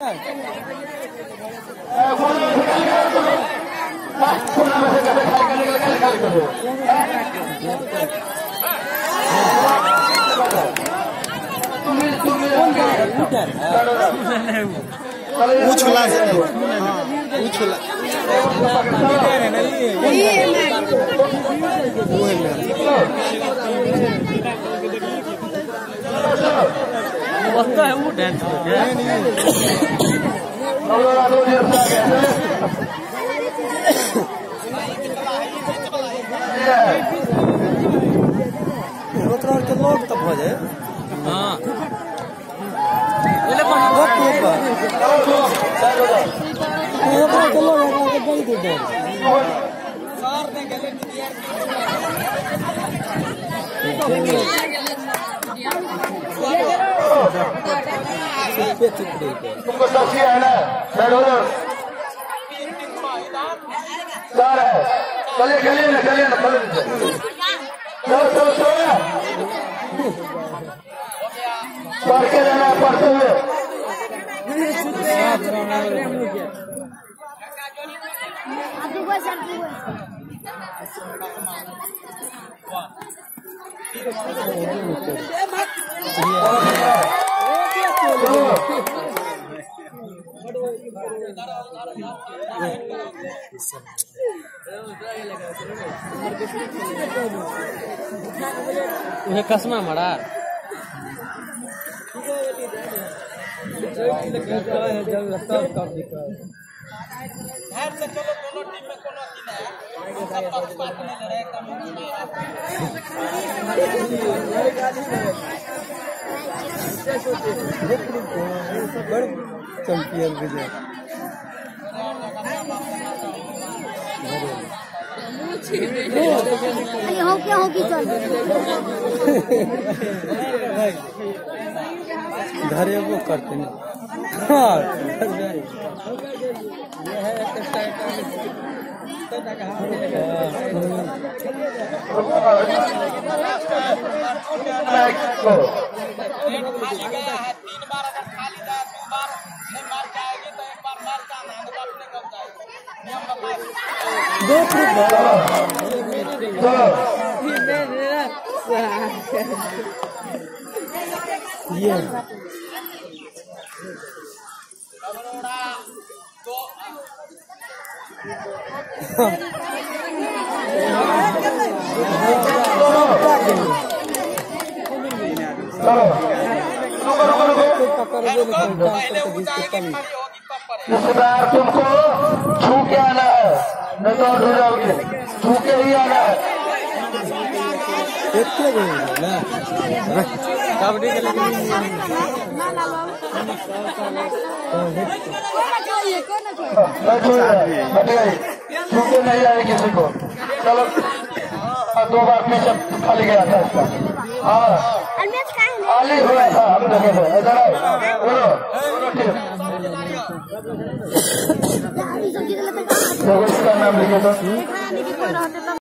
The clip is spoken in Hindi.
उछला उछला है वो डांस के लोग तब हो जाए। हाँ तुमको सब्जी है ना सर है चलिए चलिए ना चलिए ना चलो चलो चलो पढ़ के रहना पढ़ते हुए उन्हें कसमा मरा चैंपियन विजय हो क्या चल घरे वो करते हैं। ये तुमको छू के आना है, नहीं तो हो जाओगे, छू के ही आना है। कबड्डी के छू के नहीं आए किसी को। चलो 2 बार पीछे खाली गया था इसका। हाँ खाली हुआ था हम लोगों ने। इधर आओ बोलो इसका नाम लिखे तो